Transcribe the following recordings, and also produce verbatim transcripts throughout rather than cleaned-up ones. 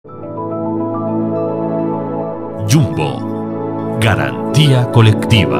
Jumbo, garantía colectiva.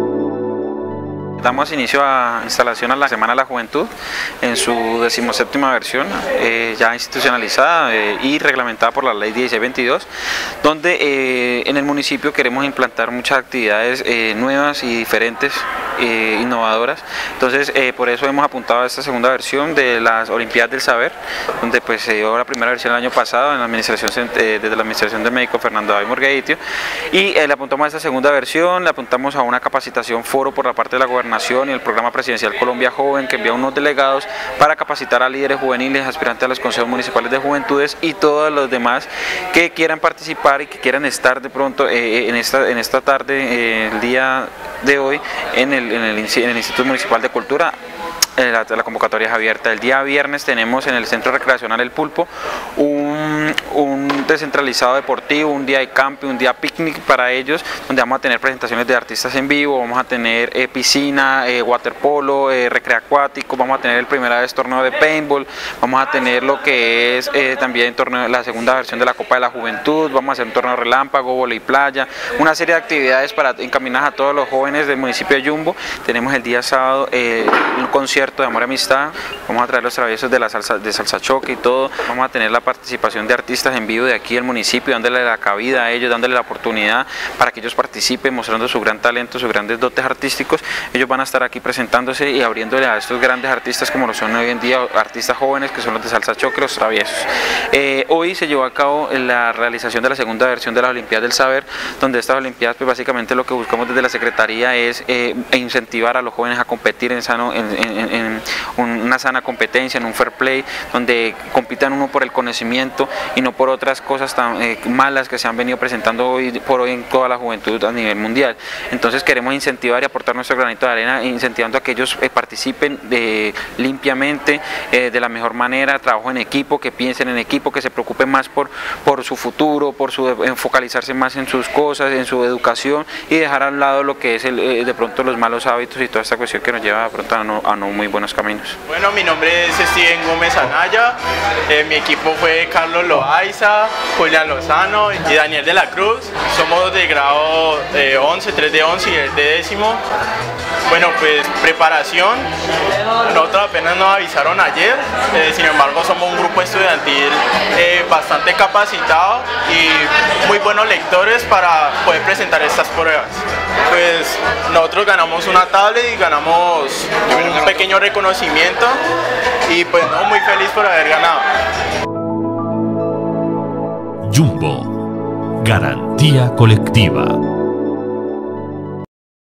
Damos inicio a instalación a la Semana de la Juventud en su decimoséptima versión, eh, ya institucionalizada eh, y reglamentada por la ley dieciséis veintidós, donde eh, en el municipio queremos implantar muchas actividades eh, nuevas y diferentes, eh, innovadoras. Entonces eh, por eso hemos apuntado a esta segunda versión de las Olimpiadas del Saber, donde pues se dio la primera versión el año pasado en la administración, eh, desde la administración del médico Fernando David Murgueitio, y eh, le apuntamos a esta segunda versión, le apuntamos a una capacitación foro por la parte de la gobernación y el programa presidencial Colombia Joven, que envía unos delegados para capacitar a líderes juveniles, aspirantes a los consejos municipales de juventudes y todos los demás que quieran participar y que quieran estar de pronto eh, en, esta, en esta tarde, eh, el día de hoy, en el, en el, en el Instituto Municipal de Cultura. La, la convocatoria es abierta. El día viernes tenemos en el Centro Recreacional El Pulpo un, un descentralizado deportivo, un día de camping, un día picnic para ellos, donde vamos a tener presentaciones de artistas en vivo, vamos a tener eh, piscina, eh, waterpolo, eh, recreo acuático, vamos a tener el primera vez torneo de paintball, vamos a tener lo que es eh, también torneo, la segunda versión de la Copa de la Juventud, vamos a hacer un torneo relámpago, vóley playa, una serie de actividades para encaminadas a todos los jóvenes del municipio de Jumbo. Tenemos el día sábado eh, un concierto de amor y amistad, vamos a traer los traviesos de la salsa, de salsa choque y todo, vamos a tener la participación de artistas en vivo de aquí del municipio, dándole la cabida a ellos, dándole la oportunidad para que ellos participen, mostrando su gran talento, sus grandes dotes artísticos. Ellos van a estar aquí presentándose y abriéndole a estos grandes artistas como lo son hoy en día, artistas jóvenes que son los de salsa choque, los traviesos. Eh, hoy se llevó a cabo la realización de la segunda versión de las Olimpiadas del Saber, donde estas Olimpiadas pues básicamente lo que buscamos desde la Secretaría es eh, incentivar a los jóvenes a competir en sano, en, en, en una sana competencia, en un fair play, donde compitan uno por el conocimiento y no por otras cosas tan eh, malas que se han venido presentando hoy por hoy en toda la juventud a nivel mundial. Entonces queremos incentivar y aportar nuestro granito de arena, incentivando a que ellos eh, participen eh, limpiamente, eh, de la mejor manera, trabajo en equipo, que piensen en equipo, que se preocupen más por, por su futuro, por su, en focalizarse más en sus cosas, en su educación, y dejar a un lado lo que es el, eh, de pronto los malos hábitos y toda esta cuestión que nos lleva de pronto a no, a no muy buenos caminos. Bueno, mi nombre es Steven Gómez Anaya, eh, mi equipo fue Carlos Loaiza, Julián Lozano y Daniel de la Cruz. Somos de grado eh, once, tres de once y el de décimo. Bueno, pues preparación, nosotros apenas nos avisaron ayer, eh, sin embargo somos un grupo estudiantil eh, bastante capacitado y muy buenos lectores para poder presentar estas pruebas. Pues nosotros ganamos una tablet y ganamos un pequeño reconocimiento y pues no, muy feliz por haber ganado. Jumbo, garantía colectiva.